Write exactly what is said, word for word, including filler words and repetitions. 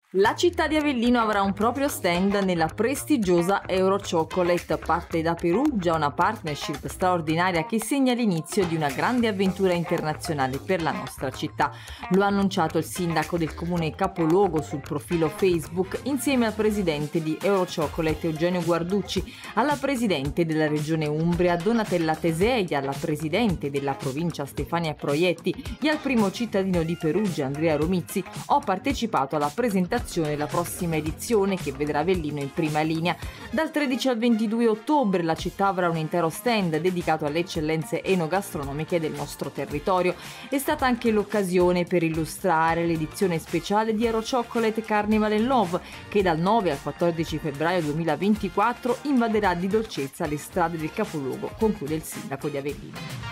La città di Avellino avrà un proprio stand nella prestigiosa Euro Chocolate. Parte da Perugia, una partnership straordinaria che segna l'inizio di una grande avventura internazionale per la nostra città. Lo ha annunciato il sindaco del comune capoluogo sul profilo Facebook insieme al presidente di Euro Chocolate Eugenio Guarducci, alla presidente della regione Umbria Donatella Tesei, alla presidente della provincia Stefania Proietti e al primo cittadino di Perugia Andrea Romizzi. Ho partecipato alla presentazione della prossima edizione che vedrà Avellino in prima linea. Dal tredici al ventidue ottobre la città avrà un intero stand dedicato alle eccellenze enogastronomiche del nostro territorio. È stata anche l'occasione per illustrare l'edizione speciale di Euro Chocolate Carnival and Love, che dal nove al quattordici febbraio duemilaventiquattro invaderà di dolcezza le strade del capoluogo, conclude il sindaco di Avellino.